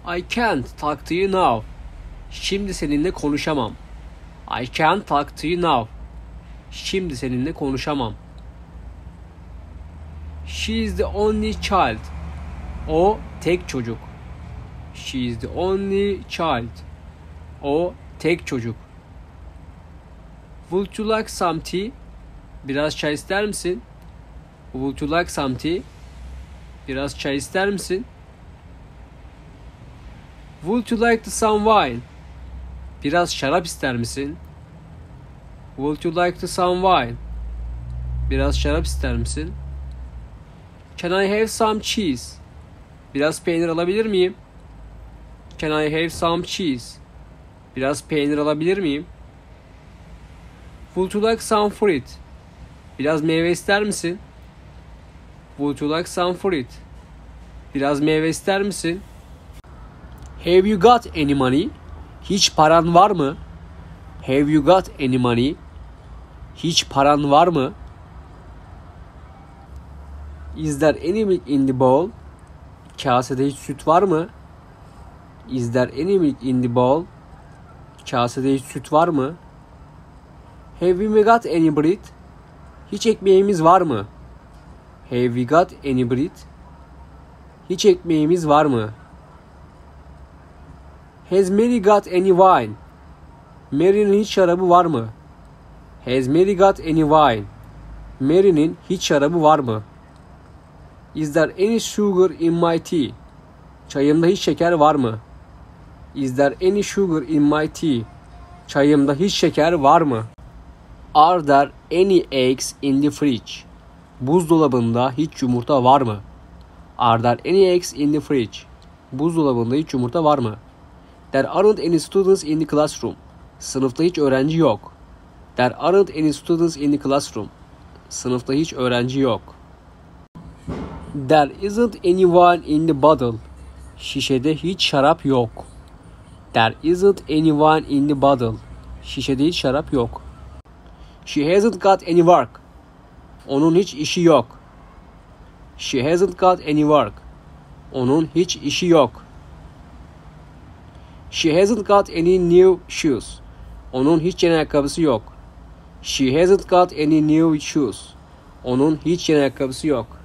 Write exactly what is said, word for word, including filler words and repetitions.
I can't talk to you now. Şimdi seninle konuşamam. I can't talk to you now. Şimdi seninle konuşamam. She is the only child. O tek çocuk. She is the only child. O tek çocuk. Would you like some tea? Biraz çay ister misin? Would you like some tea? Biraz çay ister misin? Would you like some wine? Biraz şarap ister misin? Would you like some wine? Biraz şarap ister misin? Can I have some cheese? Biraz peynir alabilir miyim? Can I have some cheese? Biraz peynir alabilir miyim? Would you like some fruit? Biraz meyve ister misin? Would you like some fruit? Biraz meyve ister misin? Have you got any money? Hiç paran var mı? Have you got any money? Hiç paran var mı? Is there any milk in the bowl? Kasede hiç süt var mı? Is there any milk in the bowl? Kasede hiç süt var mı? Have we got any bread? Hiç ekmeğimiz var mı? Have we got any bread? Hiç ekmeğimiz var mı? Has Mary got any wine? Mary'nin hiç şarabı var mı? Has Mary got any wine? Mary'nin hiç şarabı var mı? Is there any sugar in my tea? Çayımda hiç şeker var mı? Is there any sugar in my tea? Çayımda hiç şeker var mı? Are there any eggs in the fridge? Buzdolabında hiç yumurta var mı? Are there any eggs in the fridge? Buzdolabında hiç yumurta var mı? There aren't any students in the classroom. Sınıfta hiç öğrenci yok. There aren't any students in the classroom. Sınıfta hiç öğrenci yok. There isn't any wine in the bottle. Şişede hiç şarap yok. There isn't any wine in the bottle. Şişede hiç şarap yok. She hasn't got any work. Onun hiç işi yok. She hasn't got any work. Onun hiç işi yok. She hasn't got any new shoes. Onun hiç yeni ayakkabısı yok. She hasn't got any new shoes. Onun hiç yeni ayakkabısı yok.